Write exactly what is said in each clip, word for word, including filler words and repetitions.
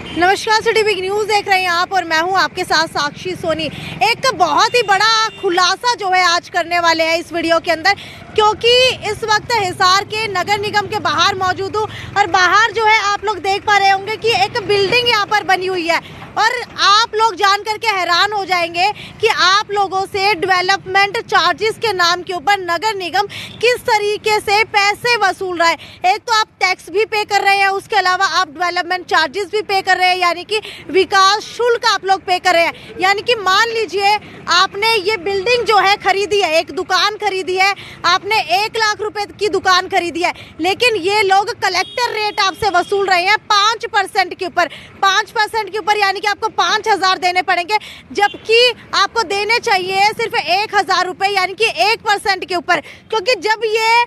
नमस्कार, city big news देख रहे हैं आप और मैं हूं आपके साथ साक्षी सोनी। एक बहुत ही बड़ा खुलासा जो है आज करने वाले हैं इस वीडियो के अंदर, क्योंकि इस वक्त हिसार के नगर निगम के बाहर मौजूद हूं और बाहर जो है आप लोग देख पा रहे होंगे कि एक बिल्डिंग यहां पर बनी हुई है और आप लोग जान करके हैरान हो जाएंगे कि आप लोगों से डेवलपमेंट चार्जेस के नाम के ऊपर नगर निगम किस तरीके से पैसे वसूल रहा है। एक तो आप टैक्स भी पे कर रहे हैं, उसके अलावा आप डेवलपमेंट चार्जेस भी पे कर रहे हैं, यानी कि विकास शुल्क आप लोग पे कर रहे हैं। यानी कि मान लीजिए आपने ये बिल्डिंग जो है खरीदी है, एक दुकान खरीदी है, आपने एक लाख रुपए की दुकान खरीदी है, लेकिन ये लोग कलेक्टर रेट आपसे वसूल रहे हैं पाँच परसेंट के ऊपर पाँच परसेंट के ऊपर यानी कि आपको पाँच हजार देने पड़ेंगे, जबकि आपको देने चाहिए सिर्फ एक हजार रुपए यानी कि एक परसेंट के ऊपर। क्योंकि जब ये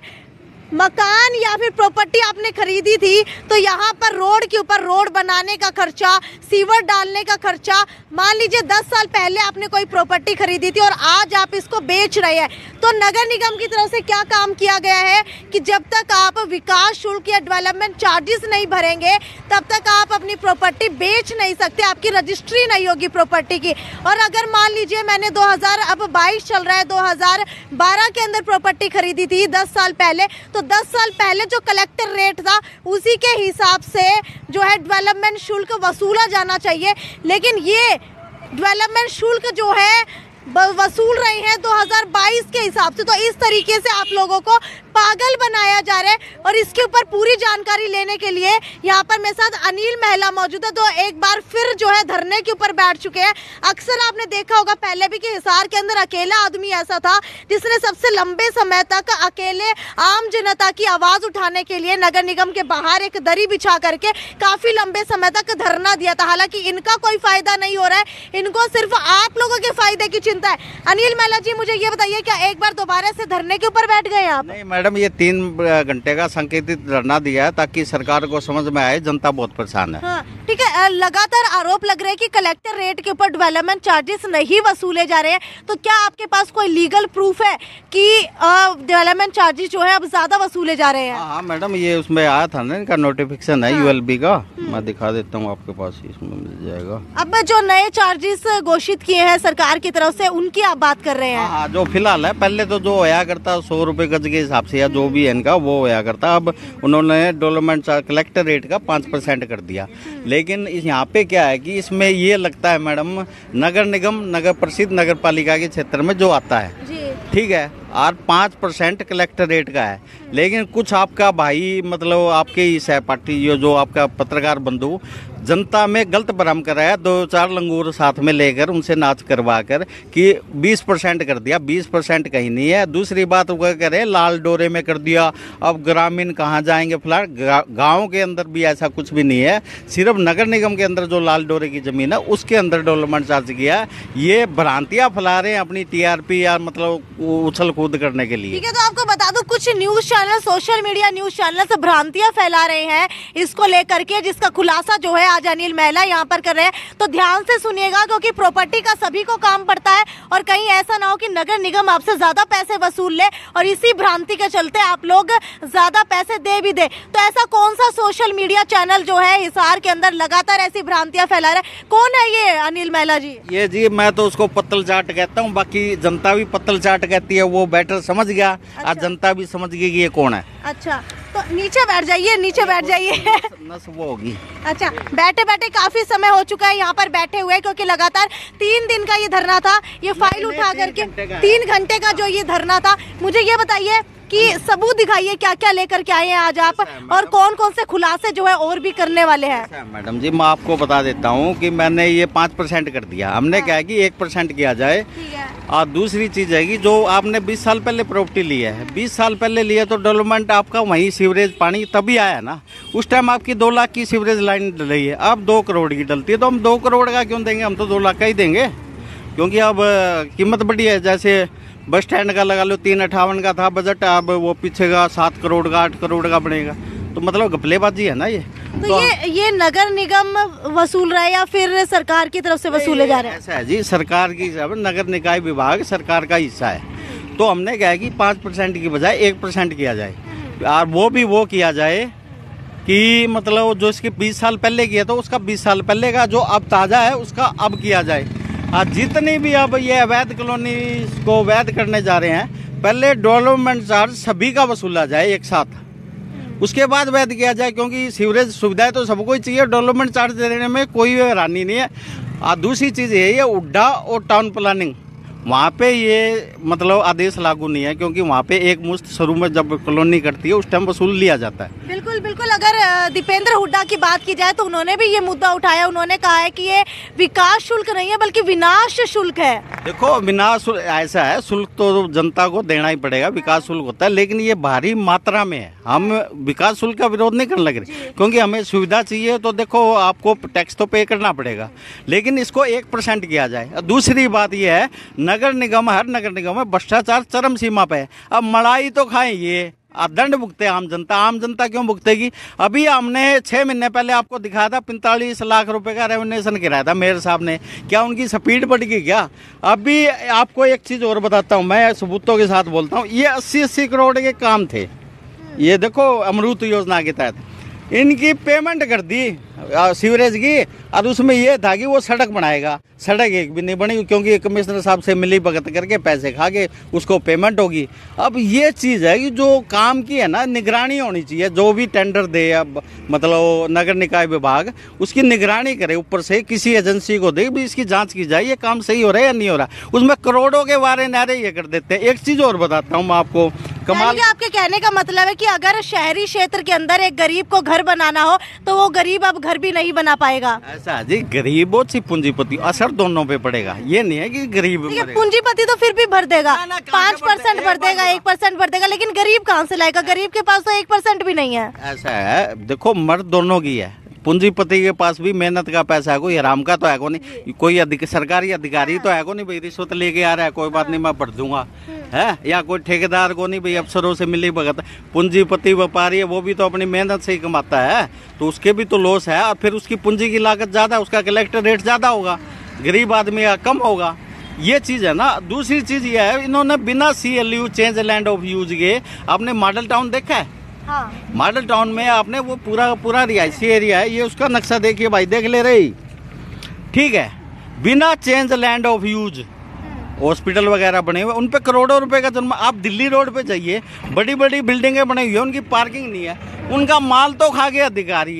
मकान या फिर प्रॉपर्टी आपने खरीदी थी तो यहाँ पर रोड के ऊपर रोड बनाने का खर्चा, सीवर डालने का खर्चा, मान लीजिए दस साल पहले आपने कोई प्रॉपर्टी खरीदी थी और आज आप इसको बेच रहे हैं, तो नगर निगम की तरफ से क्या काम किया गया है कि जब तक आप विकास शुल्क या डेवलपमेंट चार्जेस नहीं भरेंगे तब तक आप अपनी प्रॉपर्टी बेच नहीं सकते, आपकी रजिस्ट्री नहीं होगी प्रॉपर्टी की। और अगर मान लीजिए मैंने दो हज़ार अब बाईस चल रहा है, दो हज़ार बारह के अंदर प्रॉपर्टी खरीदी थी दस साल पहले, तो दस साल पहले जो कलेक्टर रेट था उसी के हिसाब से जो है डेवलपमेंट शुल्क वसूला जाना चाहिए, लेकिन ये डेवलपमेंट शुल्क जो है वसूल रहे हैं दो हज़ार बाईस के हिसाब से। तो इस तरीके से आप लोगों को पागल बनाया जा रहा है और इसके ऊपर पूरी जानकारी लेने के लिए यहाँ पर मेरे साथ अनिल महिला मौजूद है, तो एक बार फिर जो है धरने के ऊपर बैठ चुके हैं। अक्सर आपने देखा होगा पहले भी कि हिसार के अंदर अकेला आदमी ऐसा था जिसने सबसे लंबे समय तक अकेले आम जनता की आवाज़ उठाने के लिए नगर निगम के बाहर एक दरी बिछा करके काफ़ी लंबे समय तक धरना दिया था। हालांकि इनका कोई फायदा नहीं हो रहा है, इनको सिर्फ आप लोगों के फायदे की चिंता है। अनिल महिला जी, मुझे ये बताइए, क्या एक बार दोबारा से धरने के ऊपर बैठ गए आप? नहीं मैडम, ये तीन घंटे का संकेतित धरना दिया है ताकि सरकार को समझ में आए, जनता बहुत परेशान है। हाँ, ठीक है। लगातार आरोप लग रहे हैं कि कलेक्टर रेट के ऊपर डेवलपमेंट चार्जेस नहीं वसूले जा रहे हैं, तो क्या आपके पास कोई लीगल प्रूफ है कि डेवलपमेंट चार्जेस जो है अब ज्यादा वसूले जा रहे हैं? हाँ मैडम, ये उसमें आया था ना, इनका नोटिफिकेशन है यूएलबी का, मैं दिखा देता हूँ आपके पास, इसमें मिल जाएगा। अब जो नए चार्जेस घोषित किए हैं सरकार की तरफ से, उनकी आप बात कर रहे हैं? हाँ, जो फिलहाल है, पहले तो जो होया करता सौ रुपए गज के हिसाब से या जो भी है इनका वो होया करता, अब उन्होंने डेवलपमेंट कलेक्टर रेट का पाँच परसेंट कर दिया। लेकिन यहाँ पे क्या है कि इसमें ये लगता है मैडम, नगर निगम नगर परिषद नगर पालिका के क्षेत्र में जो आता है, ठीक है, और पाँच परसेंट कलेक्टर रेट का है। लेकिन कुछ आपका भाई मतलब आपके ही सहपाठी जो आपका पत्रकार बंधु जनता में गलत भ्रम कराया, दो चार लंगूर साथ में लेकर उनसे नाच करवा कर कि बीस परसेंट कर दिया। बीस परसेंट कहीं नहीं है। दूसरी बात वो कह रहे लाल डोरे में कर दिया, अब ग्रामीण कहाँ जाएंगे फिलहाल, गाँव के अंदर भी ऐसा कुछ भी नहीं है। सिर्फ नगर निगम के अंदर जो लाल डोरे की जमीन है उसके अंदर डेवलपमेंट चार्ज किया। ये भ्रांतियाँ फैला रहे हैं अपनी टीआरपी या मतलब उछल कूद करने के लिए। ठीक है, तो आपको बता दूं कुछ news channel, social media news channel से भ्रांतियां फैला रहे हैं इसको लेकर के, जिसका खुलासा जो है आज अनिल महिला यहाँ पर कर रहे हैं। तो ध्यान से सुनिएगा, क्योंकि प्रॉपर्टी का सभी को काम पड़ता है और कहीं ऐसा ना हो कि नगर निगम आपसे ज्यादा पैसे वसूल ले और इसी भ्रांति के चलते आप लोग ज्यादा पैसे दे भी दे। तो ऐसा कौन सा सोशल मीडिया चैनल जो है हिसार के अंदर लगातार ऐसी भ्रांतियां फैला रहा है? कौन है ये अनिल महिला जी? ये जी, मैं तो उसको पत्तल चाट कहता हूँ, बाकी जनता भी पत्तल चाट कहती है, वो बैटर समझ गया। अच्छा। आज जनता भी समझ गई कि ये कौन है। अच्छा, तो नीचे बैठ जाइए, नीचे बैठ जाइए। नस वो होगी। अच्छा, बैठे बैठे काफी समय हो चुका है यहाँ पर बैठे हुए, क्योंकि लगातार तीन दिन का ये धरना था। ये फाइल उठा करके तीन घंटे का जो ये धरना था, मुझे ये बताइए कि सबूत दिखाइए, क्या क्या लेकर के आए हैं आज आप और कौन कौन से खुलासे जो है और भी करने वाले हैं? मैडम जी, मैं आपको बता देता हूँ कि मैंने ये पाँच परसेंट कर दिया। हमने क्या है कि एक परसेंट किया जाए। और दूसरी चीज है कि जो आपने बीस साल पहले प्रॉपर्टी लिया है, बीस साल पहले लिया तो डेवलपमेंट आपका वहीं सीवरेज पानी तभी आया ना। उस टाइम आपकी दो लाख की सीवरेज लाइन डली है, अब दो करोड़ की डलती है, तो हम दो करोड़ का क्यों देंगे? हम तो दो लाख का ही देंगे, क्योंकि अब कीमत बढ़ी है। जैसे बस स्टैंड का लगा लो, तीन अट्ठावन का था बजट, अब वो पीछे का सात करोड़ का आठ करोड़ का बनेगा, तो मतलब घपलेबाजी है ना ये। तो, तो ये ये नगर निगम वसूल रहा है या फिर सरकार की तरफ से वसूले जा रहे हैं? ऐसा है जी, सरकार की नगर निकाय विभाग सरकार का हिस्सा है, तो हमने क्या है कि पाँच परसेंट की बजाय एक परसेंट किया जाए, और वो भी वो किया जाए कि मतलब जो इसके बीस साल पहले किया था उसका बीस साल पहले का जो अब ताज़ा है उसका अब किया जाए। आज जितनी भी अब ये अवैध कॉलोनी को वैध करने जा रहे हैं, पहले डेवलपमेंट चार्ज सभी का वसूला जाए एक साथ, उसके बाद वैध किया जाए, क्योंकि सीवरेज सुविधाएं तो सबको ही चाहिए, डेवलपमेंट चार्ज देने में कोई हैरानी नहीं है। और दूसरी चीज़ ये है उड्डा और टाउन प्लानिंग, वहाँ पे ये मतलब आदेश लागू नहीं है, क्योंकि वहाँ पे एक मुश्त शुरू में जब कॉलोनी करती है उस टाइम वसूल लिया जाता है। बिल्कुल बिल्कुल। अगर दीपेंद्र हुड्डा की बात की जाए तो उन्होंने भी ये मुद्दा उठाया, उन्होंने कहा है कि ये विकास शुल्क नहीं है बल्कि विनाश शुल्क है। देखो विनाश ऐसा है, शुल्क तो जनता को देना ही पड़ेगा, विकास शुल्क होता है, लेकिन ये भारी मात्रा में है। हम विकास शुल्क का विरोध नहीं करने लग रहे, क्योंकि हमें सुविधा चाहिए तो देखो आपको टैक्स तो पे करना पड़ेगा, लेकिन इसको एक परसेंट किया जाए। दूसरी बात यह है नगर निगम, हर नगर निगम में भ्रष्टाचार चरम सीमा पे है। अब मलाई तो खाएं ये, दंड भुगते आम जनता। आम जनता क्यों भुगतेगी? अभी हमने छह महीने पहले आपको दिखाया था पैंतालीस लाख रुपए का रेवन्यूएशन गिराया था मेयर साहब ने। क्या उनकी स्पीड बढ़ गई क्या? अभी आपको एक चीज और बताता हूँ, मैं सबूतों के साथ बोलता हूँ, ये अस्सी अस्सी करोड़ के काम थे। ये देखो अमृत योजना के तहत इनकी पेमेंट कर दी सीवरेज की, और उसमें ये था कि वो सड़क बनाएगा, सड़क एक भी नहीं बनी, क्योंकि कमिश्नर साहब से मिली भगत करके पैसे खा के उसको पेमेंट होगी। अब ये चीज़ है कि जो काम की है ना निगरानी होनी चाहिए, जो भी टेंडर दे अब मतलब नगर निकाय विभाग उसकी निगरानी करे, ऊपर से किसी एजेंसी को दे भी इसकी जांच की जाए ये काम सही हो रहा है या नहीं हो रहा। उसमें करोड़ों के वारे नारे ये कर देते हैं। एक चीज़ और बताता हूँ मैं आपको, कमाल। आपके कहने का मतलब है कि अगर शहरी क्षेत्र के अंदर एक गरीब को घर बनाना हो तो वो गरीब अब घर भी नहीं बना पाएगा। ऐसा जी, गरीब हो चाहे पूंजीपति, असर दोनों पे पड़ेगा। ये नहीं है कि गरीब पूंजीपति तो फिर भी भर देगा, पाँच परसेंट भर देगा, एक परसेंट भर देगा, लेकिन गरीब कहाँ से लाएगा? गरीब के पास तो एक परसेंट भी नहीं है। ऐसा है, देखो मर्द दोनों की है। पूंजीपति के पास भी मेहनत का पैसा है, कोई हराम का तो है को नहीं, कोई अधिक सरकारी अधिकारी तो है को नहीं भाई रिश्वत लेके आ रहा है, कोई बात नहीं मैं भर दूंगा है, या कोई ठेकेदार को नहीं भाई अफसरों से मिली भगत। पूंजीपति व्यापारी है वो भी तो अपनी मेहनत से ही कमाता है, तो उसके भी तो लॉस है, और फिर उसकी पूंजी की लागत ज्यादा, उसका कलेक्टर रेट ज्यादा होगा, गरीब आदमी का कम होगा। ये चीज है ना। दूसरी चीज ये है इन्होंने बिना C L U change land of use के आपने मॉडल टाउन देखा है? हाँ। मॉडल टाउन में आपने वो पूरा पूरा रिहायशी एरिया है, ये उसका नक्शा देखिए भाई, देख ले रही, ठीक है, बिना change land of use hospital वगैरह बने हुए, उन पे करोड़ों रुपए का जन्म। आप दिल्ली रोड पे जाइए, बड़ी बड़ी बिल्डिंगें बनी हुई है, उनकी पार्किंग नहीं है, उनका माल तो खा गए अधिकारी,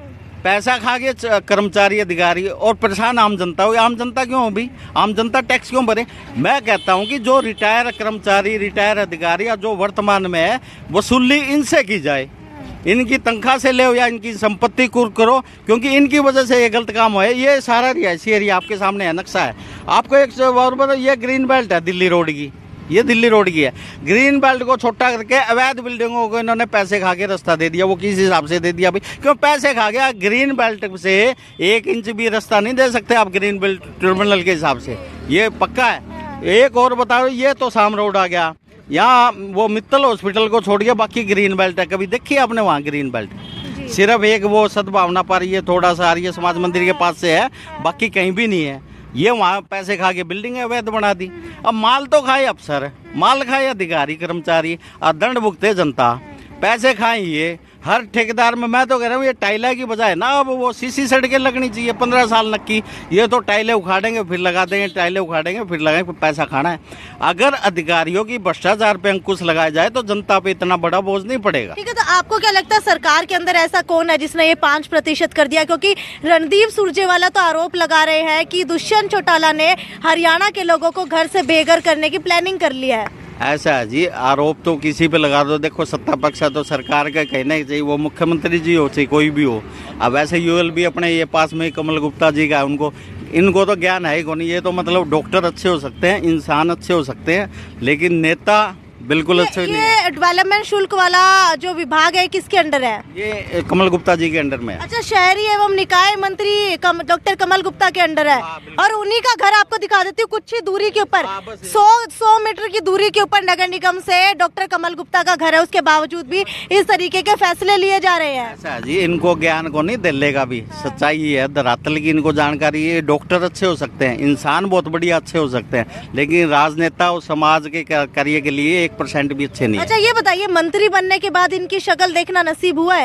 पैसा खा गए कर्मचारी अधिकारी, और परेशान आम जनता हो। आम जनता क्यों हो भाई? आम जनता टैक्स क्यों भरे? मैं कहता हूं कि जो रिटायर कर्मचारी, रिटायर अधिकारी या जो वर्तमान में है वसूली इनसे की जाए, इनकी तनख्वाह से ले या इनकी संपत्ति कुर्क करो, क्योंकि इनकी वजह से ये गलत काम है। ये सारा रिहायशी एरिया आपके सामने है, नक्शा है। आपको एक और बताओ, ये ग्रीन बेल्ट है दिल्ली रोड की, ये दिल्ली रोड की है। ग्रीन बेल्ट को छोटा करके अवैध बिल्डिंगों को इन्होंने पैसे खा के रास्ता दे दिया। वो किस हिसाब से दे दिया भाई? क्यों पैसे खा गया। ग्रीन बेल्ट से एक इंच भी रास्ता नहीं दे सकते आप ग्रीन बेल्ट टर्मिनल के हिसाब से, ये पक्का है। एक और बताओ, ये तो शाम रोड आ गया, यहाँ वो मित्तल हॉस्पिटल को छोड़ के बाकी ग्रीन बेल्ट है। कभी देखी आपने वहाँ ग्रीन बेल्ट? सिर्फ एक वो सद्भावना पर ये थोड़ा सा आर्य समाज मंदिर के पास से है, बाकी कहीं भी नहीं है। ये वहाँ पैसे खा के बिल्डिंग अवैध बना दी। अब माल तो खाए अफसर, माल खाए अधिकारी कर्मचारी, और दंड भुगते जनता, पैसे खाए ये हर ठेकेदार में। मैं तो कह रहा हूँ ये टाइला की बजाय ना अब वो सीसी सड़कें लगनी चाहिए, पंद्रह साल नक्की। ये तो टाइलें उखाड़ेंगे फिर लगा देंगे, टाइलें उखाड़ेंगे फिर लगाएंगे, फिर पैसा खाना है। अगर अधिकारियों की भ्रष्टाचार पे अंकुश लगाया जाए तो जनता पे इतना बड़ा बोझ नहीं पड़ेगा। ठीक है, तो आपको क्या लगता है सरकार के अंदर ऐसा कौन है जिसने ये पाँच प्रतिशत कर दिया? क्योंकि रणदीप सुरजेवाला तो आरोप लगा रहे हैं कि दुष्यंत चौटाला ने हरियाणा के लोगों को घर से बेघर करने की प्लानिंग कर ली है। ऐसा है जी, आरोप तो किसी पे लगा दो। देखो सत्ता पक्ष है तो सरकार का कहना ही चाहिए, वो मुख्यमंत्री जी हो चाहे कोई भी हो। अब वैसे यूएल भी अपने ये पास में कमल गुप्ता जी का, उनको इनको तो ज्ञान है ही नहीं। ये तो मतलब डॉक्टर अच्छे हो सकते हैं, इंसान अच्छे हो सकते हैं, लेकिन नेता बिल्कुल अच्छे नहीं है। ये डेवलपमेंट शुल्क वाला जो विभाग है किसके अंडर है? ये कमल गुप्ता जी के अंडर में है। अच्छा, शहरी एवं निकाय मंत्री कम, डॉक्टर कमल गुप्ता के अंडर है। और उन्हीं का घर आपको दिखा देती हूँ, कुछ ही दूरी के ऊपर, सौ सौ मीटर की दूरी के ऊपर नगर निगम से डॉक्टर कमल गुप्ता का घर है। उसके बावजूद भी इस तरीके के फैसले लिए जा रहे हैं। ऐसा जी, इनको ज्ञान को नहीं दिल्ली का भी सच्चाई है, धरातल की इनको जानकारी है। डॉक्टर अच्छे हो सकते हैं, इंसान बहुत बढ़िया अच्छे हो सकते हैं, लेकिन राजनेता और समाज के कार्य के लिए एक परसेंट भी अच्छे नहीं। अच्छा, ये बताइए मंत्री बनने के बाद इनकी शक्ल देखना नसीब हुआ है?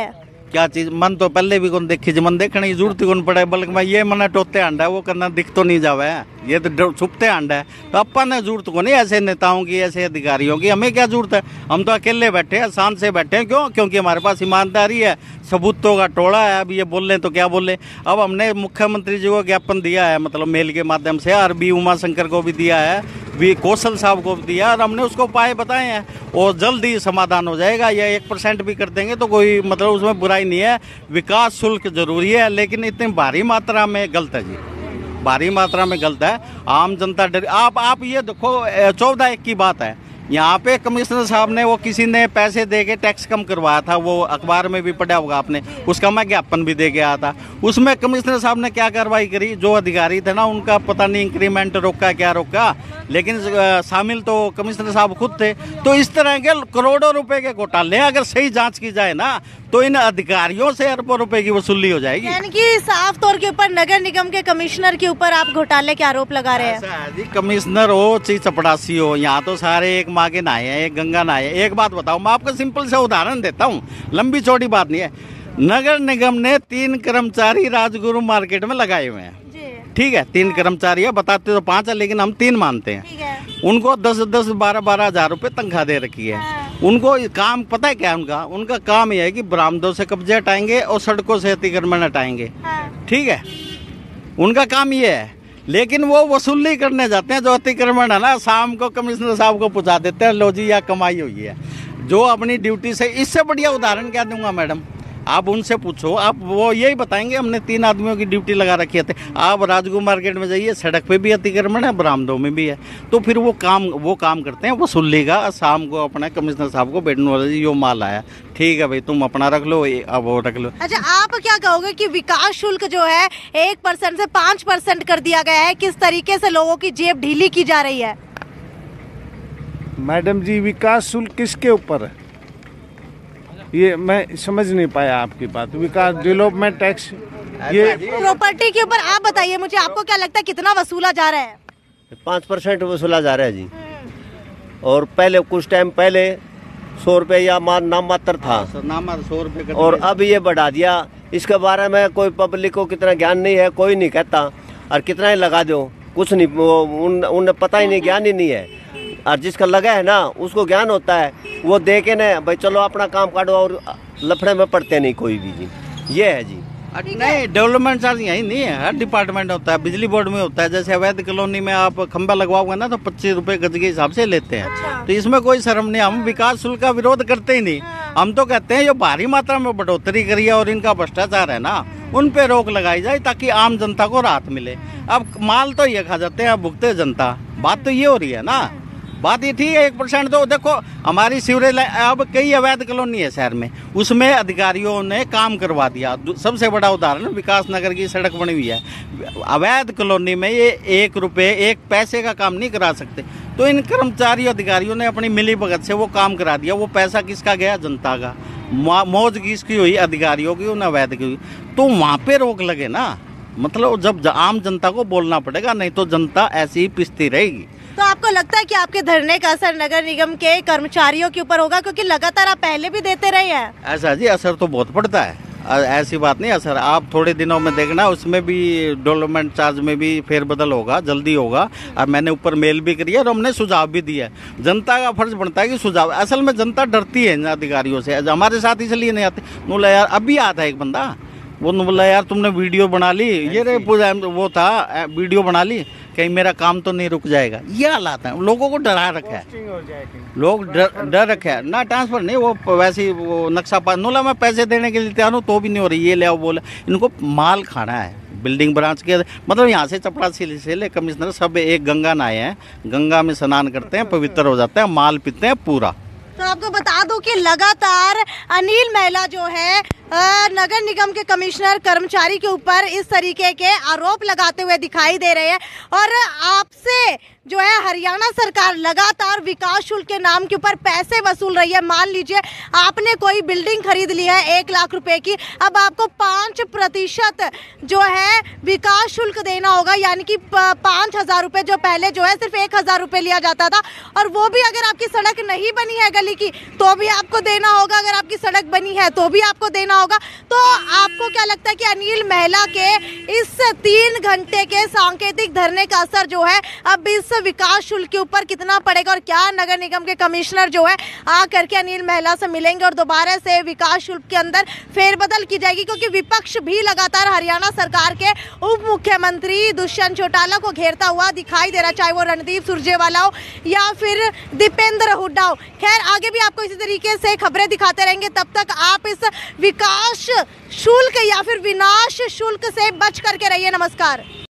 क्या चीज मन तो पहले भी कौन देखी मन देखने की जरूरत ही कौन पड़े, बल्कि मैं ये मना टोते अंडा वो करना दिख तो नहीं जावे, ये तो छुपते अंडा है। तो अपन ने जरूरत को नहीं ऐसे नेताओं की, ऐसे अधिकारियों की, हमें क्या जरूरत है? हम तो अकेले बैठे हैं, शांत से बैठे हैं। क्यों? क्योंकि हमारे पास ईमानदारी है, सबूतों का टोला है। अब ये बोल रहे तो क्या बोले। अब हमने मुख्यमंत्री जी को ज्ञापन दिया है, मतलब मेल के माध्यम से, और बी उमा शंकर को भी दिया है, वी कौशल साहब को भी दिया, और हमने उसको उपाय बताए हैं और जल्द ही समाधान हो जाएगा। या एक परसेंट भी कर देंगे तो कोई मतलब उसमें बुराई नहीं है। विकास शुल्क जरूरी है, लेकिन इतनी भारी मात्रा में गलत है जी, भारी मात्रा में गलत है। आम जनता डर, आप आप ये देखो, चौदह एक की बात है, यहाँ पे कमिश्नर साहब ने, वो किसी ने पैसे दे के टैक्स कम करवाया था, वो अखबार में भी पढ़ा होगा आपने, उसका मैं ज्ञापन भी दे के आया था। उसमें कमिश्नर साहब ने क्या कार्रवाई करी, जो अधिकारी थे ना उनका पता नहीं इंक्रीमेंट रोका क्या रोका, लेकिन शामिल तो कमिश्नर साहब खुद थे। तो इस तरह के करोड़ों रुपए के घोटाले अगर सही जांच की जाए ना तो इन अधिकारियों से अरबों रुपए की वसूली हो जाएगी। यानी कि साफ तौर के ऊपर नगर निगम के कमिश्नर के ऊपर आप घोटाले के आरोप लगा रहे हैं। ऐसा है जी, कमिश्नर हो चाहे चपड़ासी हो, यहाँ तो सारे एक माँ के नहाए हैं, एक गंगा नहाए हैं। एक बात बताओ, मैं आपको सिंपल से उदाहरण देता हूँ, लंबी चौड़ी बात नहीं है। नगर निगम ने तीन कर्मचारी राजगुरु मार्केट में लगाए हुए हैं, ठीक है, तीन कर्मचारी है, बताते तो पांच है लेकिन हम तीन मानते हैं। उनको दस दस बारह बारह हजार रुपए तनख्वाह दे रखी है। उनको काम पता है क्या है उनका? उनका काम यह है कि बरामदों से कब्जे हटाएंगे और सड़कों से अतिक्रमण हटाएंगे, ठीक है, उनका काम ये है। लेकिन वो वसूली करने जाते हैं, जो अतिक्रमण है ना, शाम को कमिश्नर साहब को पूछा देते हैं, लो जी या कमाई हुई है, जो अपनी ड्यूटी से। इससे बढ़िया उदाहरण क्या दूंगा मैडम, आप उनसे पूछो, आप वो यही बताएंगे हमने तीन आदमियों की ड्यूटी लगा रखी थी। आप राजगुरु मार्केट में जाइए, सड़क पे भी अतिक्रमण है, बरामदों में भी है। तो फिर वो काम वो काम करते हैं वसूली का। शाम को अपने कमिश्नर साहब को बैठने वाले जी यो माल आया, ठीक है भाई तुम अपना रख लो, अब वो रख लो। अच्छा, आप क्या कहोगे कि विकास शुल्क जो है एक परसेंट से पाँच परसेंट कर दिया गया है, किस तरीके से लोगों की जेब ढीली की जा रही है? मैडम जी, विकास शुल्क किसके ऊपर है ये मैं समझ नहीं पाया आपकी बात। विकास डेवलपमेंट टैक्स ये प्रॉपर्टी के ऊपर आप बताइए मुझे, आपको क्या लगता है कितना वसूला जा रहा है? पाँच परसेंट वसूला जा रहा है जी। और पहले कुछ टाइम पहले सौ रुपये या नाम मात्र था, सौ रुपये, और अब ये बढ़ा दिया। इसके बारे में कोई पब्लिक को कितना ज्ञान नहीं है, कोई नहीं कहता, और कितना ही लगा दो कुछ नहीं, उन उन्हें पता ही नहीं, ज्ञान ही नहीं है। और जिसका लगा है ना उसको ज्ञान होता है, वो दे के ना भाई चलो अपना काम काटो, और लफड़े में पड़ते नहीं कोई भी जी। ये है जी। नहीं, डेवलपमेंट चार्ज यही नहीं है, हर डिपार्टमेंट होता है, बिजली बोर्ड में होता है। जैसे अवैध कॉलोनी में आप खंबा लगवाओगे ना तो पच्चीस रुपए गज के हिसाब से लेते हैं। अच्छा। तो इसमें कोई शर्म नहीं। हम विकास शुल्क का विरोध करते ही नहीं। हाँ। हम तो कहते हैं जो भारी मात्रा में बढ़ोतरी करी है और इनका भ्रष्टाचार है ना, उन पे रोक लगाई जाए ताकि आम जनता को राहत मिले। अब माल तो ये खा जाते हैं, भुगते जनता, बात तो ये हो रही है ना। बात ये ठीक है, एक परसेंट तो देखो हमारी सीवरेज, अब कई अवैध कॉलोनी है शहर में, उसमें अधिकारियों ने काम करवा दिया। सबसे बड़ा उदाहरण विकास नगर की सड़क बनी हुई है, अवैध कॉलोनी में ये एक रुपए एक पैसे का काम नहीं करा सकते। तो इन कर्मचारी अधिकारियों ने अपनी मिली भगत से वो काम करा दिया। वो पैसा किसका गया? जनता का। मौज किसकी हुई? अधिकारियों की, उन अवैध की हुई। तो वहाँ पे रोक लगे ना, मतलब जब आम जनता को बोलना पड़ेगा, नहीं तो जनता ऐसी ही पिसती रहेगी। तो आपको लगता है कि आपके धरने का असर नगर निगम के कर्मचारियों के ऊपर होगा, क्योंकि लगातार आप पहले भी देते रहे हैं? ऐसा जी, असर तो बहुत पड़ता है, ऐसी बात नहीं। असर आप थोड़े दिनों में देखना, उसमें भी डेवलपमेंट चार्ज में भी फेरबदल होगा, जल्दी होगा। और मैंने ऊपर मेल भी करी है और हमने सुझाव भी दिया है। जनता का फर्ज बनता है कि सुझाव, असल में जनता डरती है इन अधिकारियों से, हमारे साथ इसलिए नहीं आते। बोला यार, अभी आता है एक बंदा, वो बोला यार तुमने वीडियो बना ली, ये रे वो था वीडियो बना ली, कहीं मेरा काम तो नहीं रुक जाएगा। ये हालात है, लोगों को डरा रखा है, लोग डर डर रखे है ना। ट्रांसफर नहीं, वो वैसे ही वो नक्शा पास नोला, मैं पैसे देने के लिए तैयार हूँ तो भी नहीं हो रही, ये ले आओ बोले। इनको माल खाना है बिल्डिंग ब्रांच के, मतलब यहाँ से चपड़ासी से ले कमिश्नर सब एक गंगा नहाए हैं, गंगा में स्नान करते हैं, पवित्र हो जाते हैं, माल पीते हैं पूरा। तो आपको बता दूं कि लगातार अनिल महिला जो है नगर निगम के कमिश्नर कर्मचारी के ऊपर इस तरीके के आरोप लगाते हुए दिखाई दे रहे हैं। और आपसे जो है हरियाणा सरकार लगातार विकास शुल्क के नाम के ऊपर पैसे वसूल रही है। मान लीजिए आपने कोई बिल्डिंग खरीद ली है एक लाख रुपए की, अब आपको पाँच प्रतिशत जो है विकास शुल्क देना होगा, यानी कि पाँच हजार रुपये जो पहले जो है सिर्फ एक हजार रुपये लिया जाता था, और वो भी अगर आपकी सड़क नहीं बनी है गली की तो भी आपको देना होगा, अगर आपकी सड़क बनी है तो भी आपको देना होगा। तो आपको क्या लगता है कि अनिल महिला के इस तीन घंटे के सांकेतिक धरने का असर जो है अब इस विकास शुल्क के ऊपर कितना पड़ेगा, और क्या नगर निगम के कमिश्नर जो है आकर के अनिल महिला से मिलेंगे और दोबारा से विकास शुल्क के अंदर फेरबदल की जाएगी? क्योंकि विपक्ष भी लगातार हरियाणा सरकार के उप मुख्यमंत्री दुष्यंत चौटाला को घेरता हुआ दिखाई दे रहा, चाहे वो रणदीप सुरजेवाला हो या फिर दीपेंद्र हुड्डा हो। खैर आगे भी आपको इसी तरीके से खबरें दिखाते रहेंगे, तब तक आप इस विकास शुल्क या फिर विनाश शुल्क से बच करके रहिए। नमस्कार।